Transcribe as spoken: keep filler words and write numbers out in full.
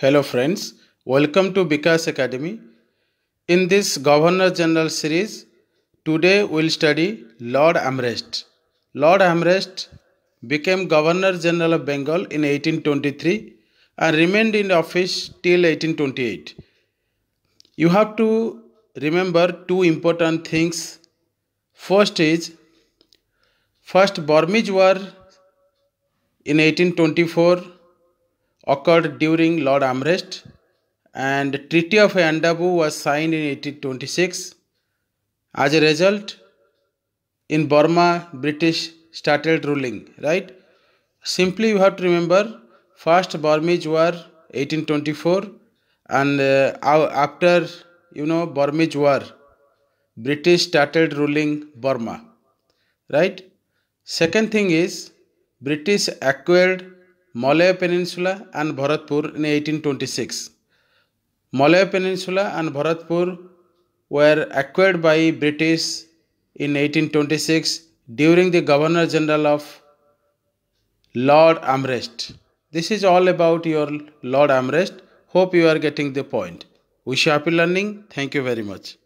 Hello friends, welcome to Vikas Academy. In this Governor General series, today we'll study Lord Amherst. Lord Amherst became Governor General of Bengal in eighteen twenty-three and remained in office till eighteen twenty-eight. You have to remember two important things. First is, first Burmese War in eighteen twenty-four occurred during Lord Amherst, and Treaty of Rendezvous was signed in eighteen twenty-six. As a result, in Burma, British started ruling, right? Simply you have to remember, first Burmese War eighteen twenty-four, and uh, after you know Burmese War, British started ruling Burma, right? Second thing is, British acquired Malaya Peninsula and Bharatpur in eighteen twenty-six. Malaya Peninsula and Bharatpur were acquired by British in eighteen twenty-six during the Governor General of Lord Amherst. This is all about your Lord Amherst. Hope you are getting the point. Wish you happy learning. Thank you very much.